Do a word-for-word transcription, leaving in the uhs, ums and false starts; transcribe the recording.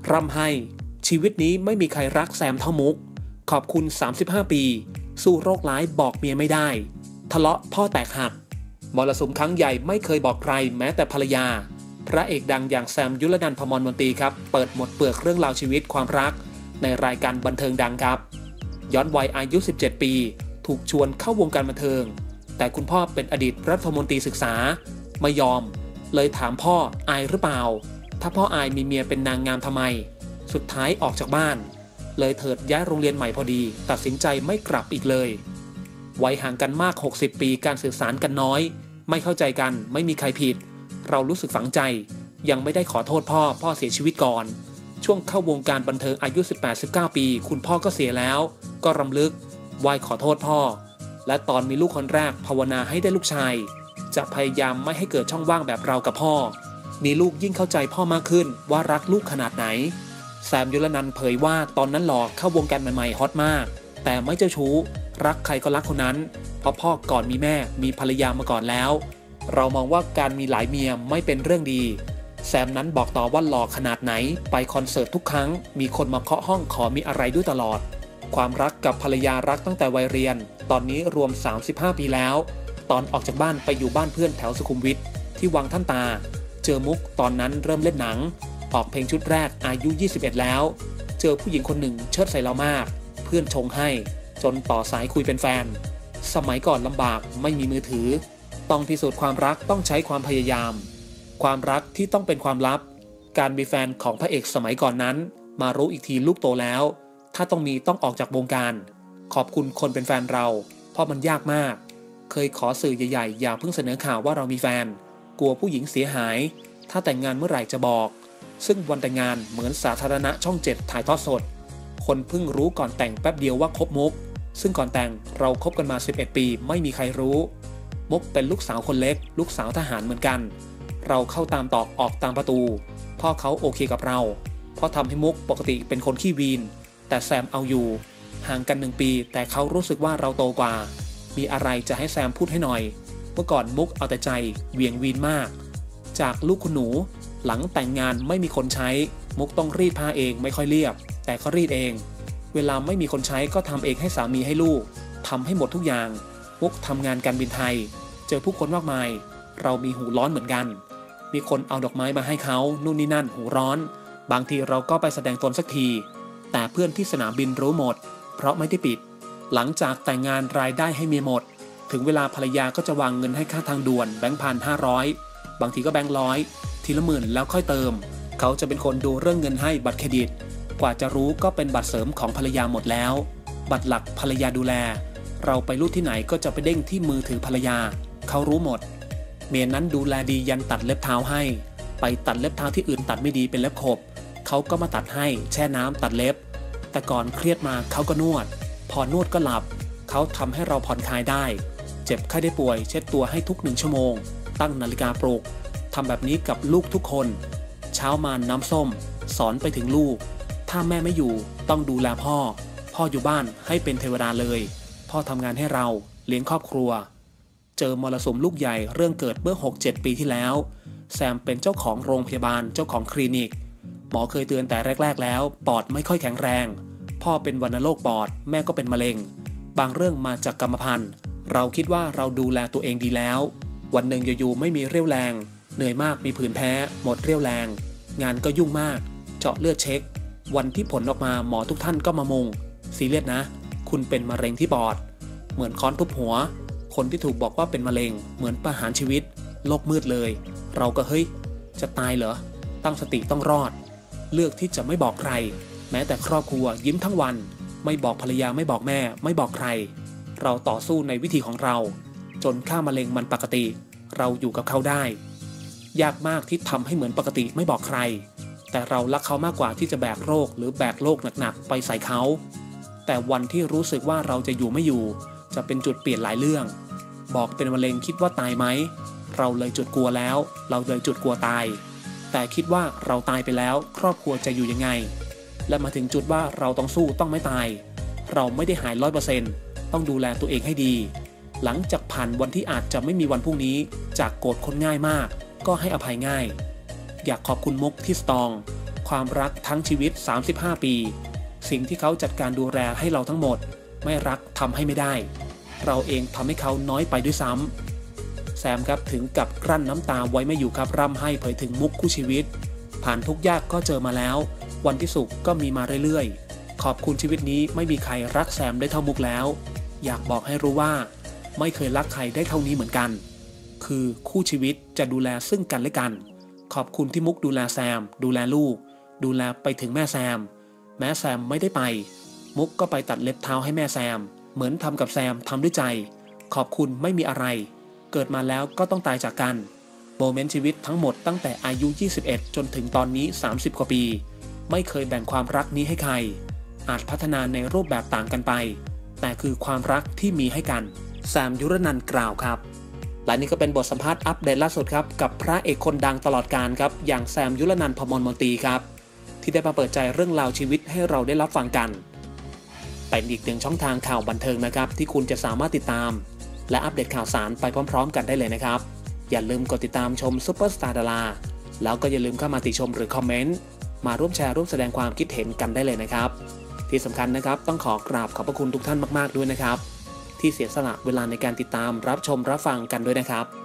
ร่ำไห้ชีวิตนี้ไม่มีใครรักแซมเท่ามุกขอบคุณสามสิบห้าปีสู้โรคร้ายบอกเมียไม่ได้ทะเลาะพ่อแตกหักมรสุมครั้งใหญ่ไม่เคยบอกใครแม้แต่ภรรยาพระเอกดังอย่างแซมยุรนันท์ พมรมนตรีครับเปิดหมดเปลือกเรื่องราวชีวิตความรักในรายการบันเทิงดังครับย้อนวัยอายุสิบเจ็ดปีถูกชวนเข้าวงการบันเทิงแต่คุณพ่อเป็นอดีตรัฐมนตรีศึกษาไม่ยอมเลยถามพ่ออายหรือเปล่าถ้าพ่ออายมีเมียเป็นนางงามทำไมสุดท้ายออกจากบ้านเลยเถิดย้ายโรงเรียนใหม่พอดีตัดสินใจไม่กลับอีกเลยวัยห่างกันมากหกสิบปีการสื่อสารกันน้อยไม่เข้าใจกันไม่มีใครผิดเรารู้สึกฝังใจยังไม่ได้ขอโทษพ่อพ่อเสียชีวิตก่อนช่วงเข้าวงการบันเทิงอายุ สิบแปด สิบเก้า ปีคุณพ่อก็เสียแล้วก็รำลึกไหว้ขอโทษพ่อและตอนมีลูกคนแรกภาวนาให้ได้ลูกชายจะพยายามไม่ให้เกิดช่องว่างแบบเรากับพ่อมีลูกยิ่งเข้าใจพ่อมากขึ้นว่ารักลูกขนาดไหนแซมยุรนันท์เผยว่าตอนนั้นหล่อเข้าวงการใหม่ๆฮอตมากแต่ไม่เจ้าชู้รักใครก็รักคนนั้นเพราะพ่อก่อนมีแม่มีภรรยามาก่อนแล้วเรามองว่าการมีหลายเมียไม่เป็นเรื่องดีแซมนั้นบอกต่อว่าหล่อขนาดไหนไปคอนเสิร์ตทุกครั้งมีคนมาเคาะห้องขอมีอะไรด้วยตลอดความรักกับภรรยารักตั้งแต่วัยเรียนตอนนี้รวมสามสิบห้าปีแล้วตอนออกจากบ้านไปอยู่บ้านเพื่อนแถวสุขุมวิทที่วังท่านตาเจอมุกตอนนั้นเริ่มเล่นหนังออกเพลงชุดแรกอายุยี่สิบเอ็ดแล้วเจอผู้หญิงคนหนึ่งเชิดใส่เรามากเพื่อนชงให้จนต่อสายคุยเป็นแฟนสมัยก่อนลำบากไม่มีมือถือต้องพิสูจน์ความรักต้องใช้ความพยายามความรักที่ต้องเป็นความลับการมีแฟนของพระเอกสมัยก่อนนั้นมารู้อีกทีลูกโตแล้วถ้าต้องมีต้องออกจากวงการขอบคุณคนเป็นแฟนเราเพราะมันยากมากเคยขอสื่อใหญ่ๆอย่าเพิ่งเสนอข่าวว่าเรามีแฟนกลัวผู้หญิงเสียหายถ้าแต่งงานเมื่อไหร่จะบอกซึ่งวันแต่งงานเหมือนสาธารณะช่องเจ็ดถ่ายทอดสดคนเพิ่งรู้ก่อนแต่งแป๊บเดียวว่าคบมุกซึ่งก่อนแต่งเราคบกันมาสิบเอ็ดปีไม่มีใครรู้มุกเป็นลูกสาวคนเล็กลูกสาวทหารเหมือนกันเราเข้าตามตอกออกตามประตูพ่อเขาโอเคกับเราเพราะทำให้มุกปกติเป็นคนขี้วีนแต่แซมเอาอยู่ห่างกันหนึ่งปีแต่เขารู้สึกว่าเราโตกว่ามีอะไรจะให้แซมพูดให้หน่อยเมื่อก่อนมุกเอาแต่ใจเวียงวีนมากจากลูกคุณหนูหลังแต่งงานไม่มีคนใช้มุกต้องรีดผ้าเองไม่ค่อยเรียบแต่ก็รีดเองเวลาไม่มีคนใช้ก็ทำเองให้สามีให้ลูกทำให้หมดทุกอย่างมุกทำงานการบินไทยเจอผู้คนมากมายเรามีหูร้อนเหมือนกันมีคนเอาดอกไม้มาให้เขานู่นนี่นั่นหูร้อนบางทีเราก็ไปแสดงตนสักทีแต่เพื่อนที่สนามบินรู้หมดเพราะไม่ได้ปิดหลังจากแต่งงานรายได้ให้เมียหมดถึงเวลาภรรยาก็จะวางเงินให้ค่าทางด่วนแบงค์พันห้าร้อยบางทีก็แบงค์ร้อยทีละหมื่นแล้วค่อยเติมเขาจะเป็นคนดูเรื่องเงินให้บัตรเครดิตกว่าจะรู้ก็เป็นบัตรเสริมของภรรยาหมดแล้วบัตรหลักภรรยาดูแลเราไปรูดที่ไหนก็จะไปเด้งที่มือถือภรรยาเขารู้หมดเมียนั้นดูแลดียันตัดเล็บเท้าให้ไปตัดเล็บเท้าที่อื่นตัดไม่ดีเป็นเล็บขบเขาก็มาตัดให้แช่น้ำตัดเล็บแต่ก่อนเครียดมาเขาก็นวดพอนวดก็หลับเขาทำให้เราผ่อนคลายได้เจ็บไข้ได้ป่วยเช็ดตัวให้ทุกหนึ่งชั่วโมงตั้งนาฬิกาปลุกทำแบบนี้กับลูกทุกคนเช้ามาน้ำส้มสอนไปถึงลูกถ้าแม่ไม่อยู่ต้องดูแลพ่อพ่ออยู่บ้านให้เป็นเทวดาเลยพ่อทำงานให้เราเลี้ยงครอบครัวเจอมรสุมลูกใหญ่เรื่องเกิดเมื่อ หกเจ็ด ปีที่แล้วแซมเป็นเจ้าของโรงพยาบาลเจ้าของคลินิกหมอเคยเตือนแต่แรกๆแล้วปอดไม่ค่อยแข็งแรงพ่อเป็นวัณโรคปอดแม่ก็เป็นมะเร็งบางเรื่องมาจากกรรมพันธุ์เราคิดว่าเราดูแลตัวเองดีแล้ววันหนึ่งอยู่ๆไม่มีเรี่ยวแรงเหนื่อยมากมีผื่นแพ้หมดเรี่ยวแรงงานก็ยุ่งมากเจาะเลือดเช็ควันที่ผลออกมาหมอทุกท่านก็มามุงซีเรียสนะคุณเป็นมะเร็งที่ปอดเหมือนค้อนทุบหัวคนที่ถูกบอกว่าเป็นมะเร็งเหมือนประหารชีวิตโลกมืดเลยเราก็เฮ้ยจะตายเหรอตั้งสติต้องรอดเลือกที่จะไม่บอกใครแม้แต่ครอบครัวยิ้มทั้งวันไม่บอกภรรยาไม่บอกแม่ไม่บอกใครเราต่อสู้ในวิธีของเราจนค่ามะเร็งมันปกติเราอยู่กับเขาได้ยากมากที่ทำให้เหมือนปกติไม่บอกใครแต่เรารักเขามากกว่าที่จะแบกโรคหรือแบกโรคหนักๆไปใส่เขาแต่วันที่รู้สึกว่าเราจะอยู่ไม่อยู่จะเป็นจุดเปลี่ยนหลายเรื่องบอกเป็นมะเร็งคิดว่าตายไหมเราเลยจุดกลัวแล้วเราเลยจุดกลัวตายแต่คิดว่าเราตายไปแล้วครอบครัวจะอยู่ยังไงและมาถึงจุดว่าเราต้องสู้ต้องไม่ตายเราไม่ได้หาย ร้อยเปอร์เซ็นต์ ต้องดูแลตัวเองให้ดีหลังจากผ่านวันที่อาจจะไม่มีวันพรุ่งนี้จากโกรธคนง่ายมากก็ให้อภัยง่ายอยากขอบคุณมุกที่สตรองความรักทั้งชีวิตสามสิบห้าปีสิ่งที่เขาจัดการดูแลให้เราทั้งหมดไม่รักทำให้ไม่ได้เราเองทำให้เขาน้อยไปด้วยซ้ำแซมครับถึงกับกลั้นน้ำตาไว้ไม่อยู่ครับร่ำไห้เผยถึงมุกคู่ชีวิตผ่านทุกยากก็เจอมาแล้ววันที่สุขก็มีมาเรื่อยๆขอบคุณชีวิตนี้ไม่มีใครรักแซมได้เท่ามุกแล้วอยากบอกให้รู้ว่าไม่เคยรักใครได้เท่านี้เหมือนกันคือคู่ชีวิตจะดูแลซึ่งกันและกันขอบคุณที่มุกดูแลแซมดูแลลูกดูแลไปถึงแม่แซมแม้แซมไม่ได้ไปมุกก็ไปตัดเล็บเท้าให้แม่แซมเหมือนทำกับแซมทำด้วยใจขอบคุณไม่มีอะไรเกิดมาแล้วก็ต้องตายจากกันโมเมนต์ชีวิตทั้งหมดตั้งแต่อายุยี่สิบเอ็ดจนถึงตอนนี้สามสิบกว่าปีไม่เคยแบ่งความรักนี้ให้ใครอาจพัฒนาในรูปแบบต่างกันไปแต่คือความรักที่มีให้กันแซมยุรนันท์กล่าวครับและนี่ก็เป็นบทสัมภาษณ์อัปเดตล่าสุดครับกับพระเอกคนดังตลอดกาลครับอย่างแซมยุรนันท์ พมรมนตรีครับที่ได้มาเปิดใจเรื่องราวชีวิตให้เราได้รับฟังกันเป็นอีกหนึ่งช่องทางข่าวบันเทิงนะครับที่คุณจะสามารถติดตามและอัปเดตข่าวสารไปพร้อมๆกันได้เลยนะครับอย่าลืมกดติดตามชมซุปเปอร์สตาร์ดาราแล้วก็อย่าลืมเข้ามาติชมหรือคอมเมนต์มาร่วมแชร์ร่วมแสดงความคิดเห็นกันได้เลยนะครับที่สำคัญนะครับต้องขอกราบขอบพระคุณทุกท่านมากๆด้วยนะครับที่เสียสละเวลาในการติดตามรับชมรับฟังกันด้วยนะครับ